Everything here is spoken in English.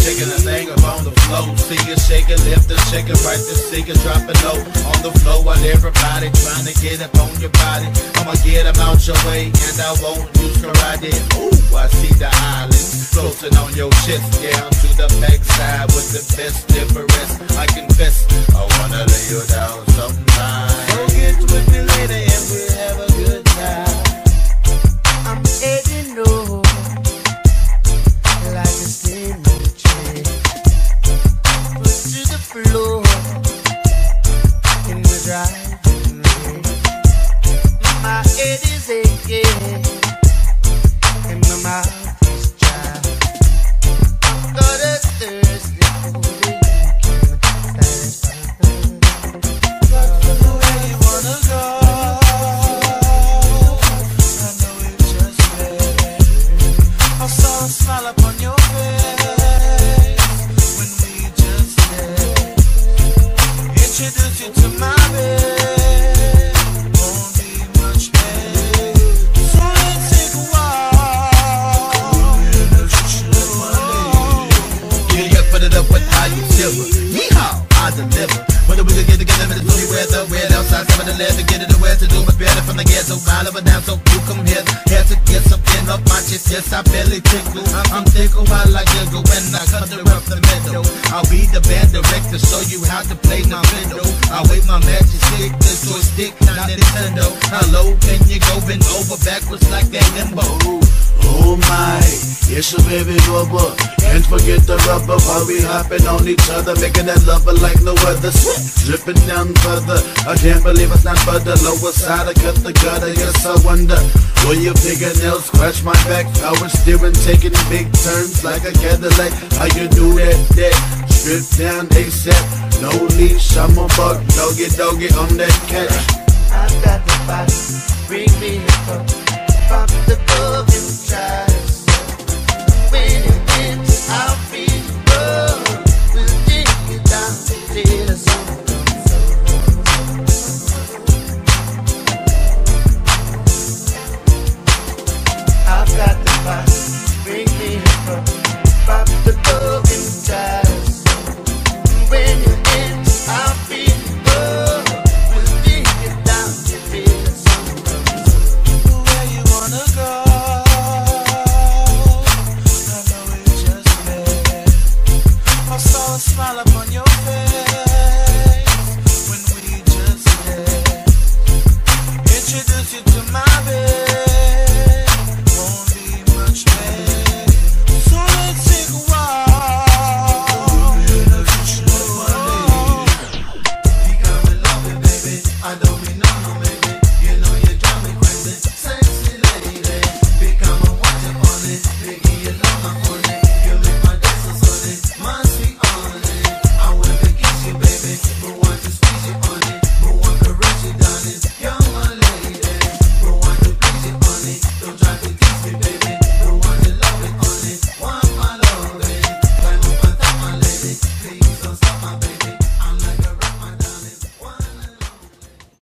shaking the thing up on the floor. See you shake it, lift it, shake it right to see you drop it low on the floor while everybody trying to get up on your body. I'ma get them out your way and I won't use karate. Ooh, I see the islands floating on your chest, down to the backside with the best difference. I confess, I wanna lay you down sometime. So get with me later and we'll have a good time. I'm heading low like a steaming train, put to the floor in the driving rain. My head is aching and my mouth is dry. I've got a thirsty for the you can satisfy. But the way you wanna go, I know it just met. I saw a smile upon your face when we just met. Introduce you to my bed, won't be much pain. So let's take a walk. Yeah, put it up with how you silver. Yeehaw, I deliver. Whether we can get together in the sunny weather, we're outside, some of the leather, get it away to do it better from the ghetto. Mile of a down, so you come here to get something up my chest. Yes, I barely tickle. I'm tickle while I jiggle when I cut the rough the middle. I'll be the band director, show you how to play the fiddle. I'll wave my magic stick, the joystick, not Nintendo. How low can you go? Bend over backwards like that limbo. Oh my, it's your baby bubba. Can't forget the rubber while we hopping on each other, making that lover like no other. Sweat dripping down further. I can't believe it's not butter. Lower side, I cut the gutter. Yes, I wonder, will your fingernails scratch my back? Power steering, taking big turns like a Cadillac. How you do that? Strip down ASAP. No leash, I'm a buck. Doggy, doggy on that catch. I got the body, bring me a cup. Pop the club and try to sell. When you win, I'll be broke. We'll dig you down till the sun comes up. I've got the body, bring me a cup. Pop the club and try to sell. When you win, I'll be broke. We'll dig you down till the sun comes up. Where you wanna go? I know it just met. I saw a smile upon your face.